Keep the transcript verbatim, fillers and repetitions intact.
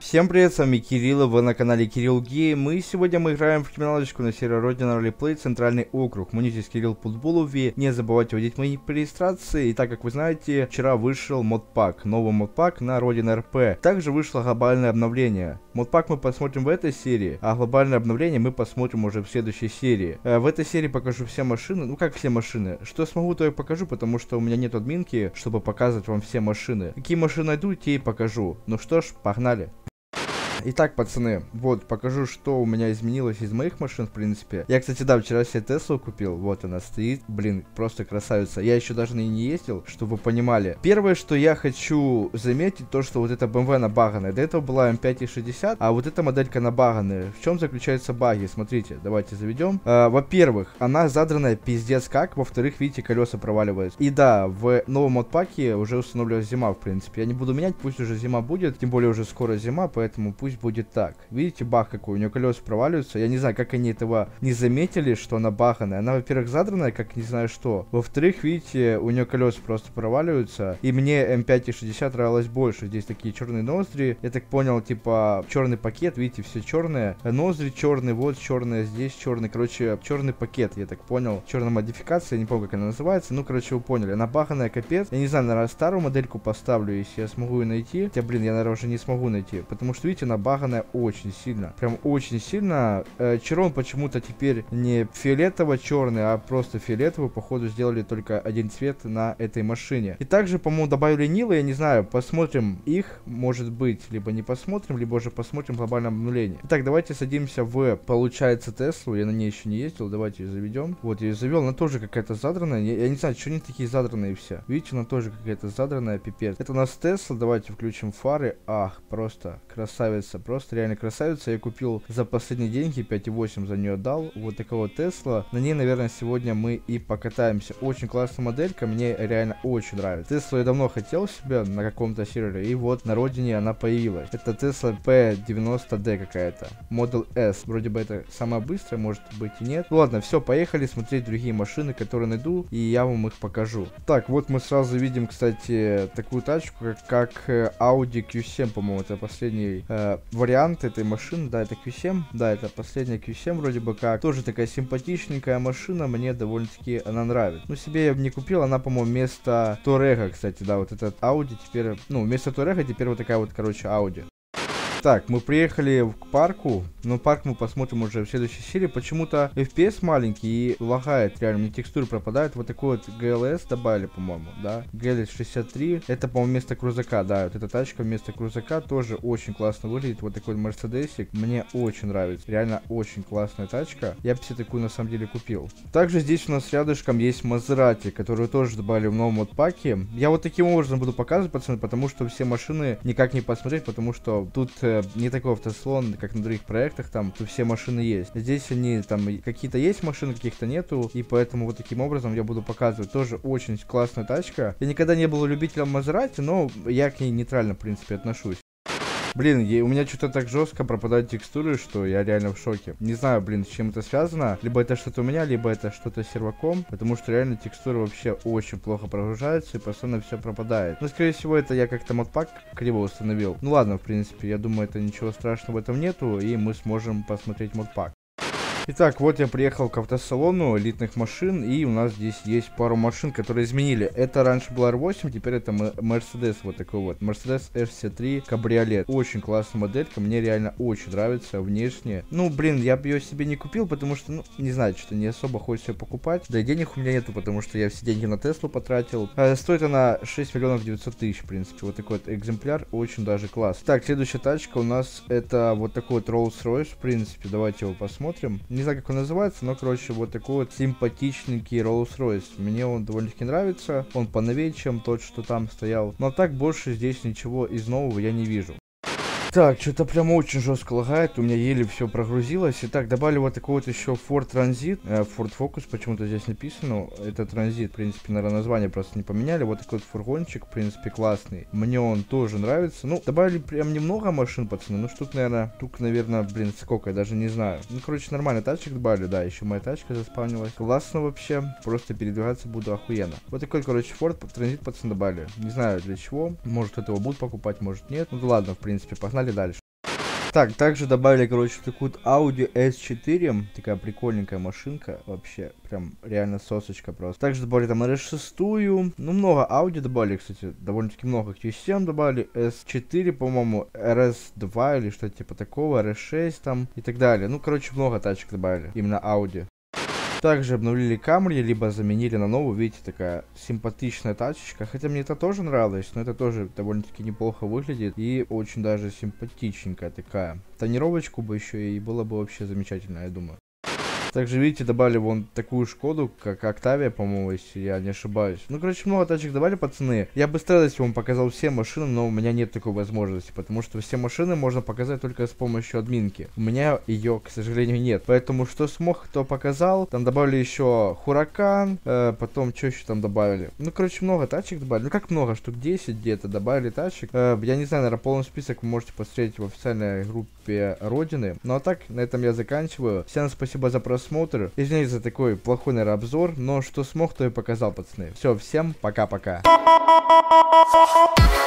Всем привет, с вами Кирилл, вы на канале Кирилл Гейм, и сегодня мы играем в криминалочку на сервере Родина Ролеплей, Центральный округ. Мой здесь Кирилл Футболови, не забывайте вводить мои регистрации, и так как вы знаете, вчера вышел модпак, новый модпак на Родина РП. Также вышло глобальное обновление. Модпак мы посмотрим в этой серии, а глобальное обновление мы посмотрим уже в следующей серии. Э, в этой серии покажу все машины, ну как все машины, что смогу, то и покажу, потому что у меня нет админки, чтобы показывать вам все машины. Какие машины найду, те и покажу. Ну что ж, погнали. Итак, пацаны, вот, покажу, что у меня изменилось из моих машин, в принципе. Я, кстати, да, вчера себе Теслу купил, вот она стоит, блин, просто красавица. Я еще даже на ней не ездил, чтобы вы понимали. Первое, что я хочу заметить, то, что вот эта бэ эм вэ набаганная. До этого была эм пять шестьдесят, а вот эта моделька набаганная. В чем заключаются баги? Смотрите, давайте заведем. А, во-первых, она задранная пиздец как, во-вторых, видите, колеса проваливаются. И да, в новом модпаке уже установилась зима, в принципе. Я не буду менять, пусть уже зима будет, тем более уже скоро зима, поэтому пусть будет так. Видите, баг какой, у нее колеса проваливаются. Я не знаю, как они этого не заметили, что она баганая. Она, во-первых, задранная, как не знаю что. Во-вторых, видите, у нее колеса просто проваливаются. И мне эм пять шестьдесят нравилось больше. Здесь такие черные ноздри. Я так понял, типа, черный пакет, видите, все черные. Ноздри черные, вот черные, здесь черный. Короче, черный пакет, я так понял. Черная модификация, я не помню, как она называется. Ну, короче, вы поняли. Она баганая, капец. Я не знаю, наверное, старую модельку поставлю, если я смогу ее найти. Хотя, блин, я, наверное, уже не смогу найти. Потому что, видите, она баганая очень сильно. Прям очень сильно. Э, Чирон почему-то теперь не фиолетово-черный, а просто фиолетовый. Походу сделали только один цвет на этой машине. И также, по-моему, добавили Нивы. Я не знаю, посмотрим их. Может быть, либо не посмотрим, либо уже посмотрим глобальное обновление. Итак, давайте садимся в, получается, Теслу. Я на ней еще не ездил. Давайте ее заведем. Вот, я ее завел. Она тоже какая-то задранная. Я, я не знаю, что они такие задранные все. Видите, она тоже какая-то задранная, пипец. Это у нас Тесла. Давайте включим фары. Ах, просто красавица. Просто реально красавица. Я купил за последние деньги, пять и восемь за нее дал. Вот такого Тесла. На ней, наверное, сегодня мы и покатаемся. Очень классная моделька, мне реально очень нравится. Теслу я давно хотел себе на каком-то сервере, и вот на родине она появилась. Это Tesla пи девяносто ди какая-то. Model S. Вроде бы это самая быстрая, может быть и нет. Ну ладно, все, поехали смотреть другие машины, которые найду, и я вам их покажу. Так, вот мы сразу видим, кстати, такую тачку, как, как Audi кью семь, по-моему, это последний э, вариант этой машины. Да, это кью семь. Да, это последняя кью семь вроде бы как. Тоже такая симпатичненькая машина. Мне довольно-таки она нравится. Ну, себе я бы не купил. Она, по-моему, вместо Touareg, кстати, да, вот этот Audi теперь... Ну, вместо Touareg теперь вот такая вот, короче, Audi. Так, мы приехали к парку, но парк мы посмотрим уже в следующей серии. Почему-то эф пи эс маленький и лагает, реально, мне текстуры пропадают. Вот такой вот джи эл эс добавили, по-моему, да, джи эл эс шестьдесят три, это, по-моему, вместо крузака, да, вот эта тачка вместо крузака тоже очень классно выглядит. Вот такой мерседесик, мне очень нравится, реально очень классная тачка, я бы себе такую на самом деле купил. Также здесь у нас рядышком есть Мазерати, которую тоже добавили в новом модпаке. Я вот таким образом буду показывать, пацаны, потому что все машины никак не посмотреть, потому что тут не такой автослон, как на других проектах, там тут все машины есть. Здесь они там какие-то есть машины, каких-то нету, и поэтому вот таким образом я буду показывать. Тоже очень классная тачка. Я никогда не был любителем Мазерати, но я к ней нейтрально, в принципе, отношусь. Блин, у меня что-то так жестко пропадают текстуры, что я реально в шоке. Не знаю, блин, с чем это связано. Либо это что-то у меня, либо это что-то с серваком. Потому что реально текстуры вообще очень плохо прогружаются и постоянно все пропадает. Но, скорее всего, это я как-то модпак криво установил. Ну ладно, в принципе, я думаю, это ничего страшного в этом нету. И мы сможем посмотреть модпак. Итак, вот я приехал к автосалону элитных машин, и у нас здесь есть пару машин, которые изменили. Это раньше была эр восемь, теперь это Mercedes, вот такой вот. Mercedes эр шестьдесят три кабриолет. Очень классная моделька, мне реально очень нравится внешне. Ну, блин, я бы ее себе не купил, потому что, ну, не знаю, что-то не особо хочется ее покупать. Да и денег у меня нету, потому что я все деньги на Теслу потратил. А, стоит она шесть миллионов девятьсот тысяч, в принципе. Вот такой вот экземпляр, очень даже класс. Так, следующая тачка у нас это вот такой вот Rolls-Royce, в принципе. Давайте его посмотрим. Не знаю, как он называется, но, короче, вот такой вот симпатичненький Rolls-Royce. Мне он довольно-таки нравится. Он поновее, чем тот, что там стоял. Но так больше здесь ничего из нового я не вижу. Так, что-то прям очень жестко лагает, у меня еле все прогрузилось. Итак, добавили вот такой вот еще Ford Transit, э, Ford Focus, почему-то здесь написано. Это Transit, в принципе, наверное, название просто не поменяли. Вот такой вот фургончик, в принципе, классный. Мне он тоже нравится. Ну, добавили прям немного машин, пацаны. Ну, штук, наверное, штук, наверное, блин, сколько, я даже не знаю. Ну, короче, нормально тачек добавили, да, еще моя тачка заспавнилась. Классно вообще, просто передвигаться буду охуенно. Вот такой, короче, Ford Transit, пацаны, добавили. Не знаю для чего, может, этого будут покупать, может, нет. Ну, да ладно, в принципе, погнали дальше. Так, также добавили, короче, такую вот Audi эс четыре, такая прикольненькая машинка, вообще, прям реально сосочка просто. Также добавили там эр эс шесть, ну много Audi добавили, кстати, довольно-таки много, кью семь добавили, эс четыре, по-моему, эр эс два или что-то типа такого, эр эс шесть там и так далее. Ну, короче, много тачек добавили, именно Audi. Также обновили Camry, либо заменили на новую, видите, такая симпатичная тачечка, хотя мне это тоже нравилось, но это тоже довольно-таки неплохо выглядит и очень даже симпатичненькая такая. Тонировочку бы еще и было бы вообще замечательно, я думаю. Также, видите, добавили вон такую Шкоду, как Октавия, по-моему, если я не ошибаюсь. Ну, короче, много тачек добавили, пацаны. Я бы с радостью вам показал все машины, но у меня нет такой возможности, потому что все машины можно показать только с помощью админки. У меня ее, к сожалению, нет. Поэтому, что смог, то показал. Там добавили еще Huracan, э, потом, что еще там добавили? Ну, короче, много тачек добавили. Ну, как много, штук десять где-то добавили тачек. Э, я не знаю, наверное, полный список вы можете посмотреть в официальной группе Родины. Ну, а так, на этом я заканчиваю. Всем спасибо за просмотр. Смотр. Извините за такой плохой, наверное, обзор, но что смог, то и показал, пацаны. Все, всем пока-пока.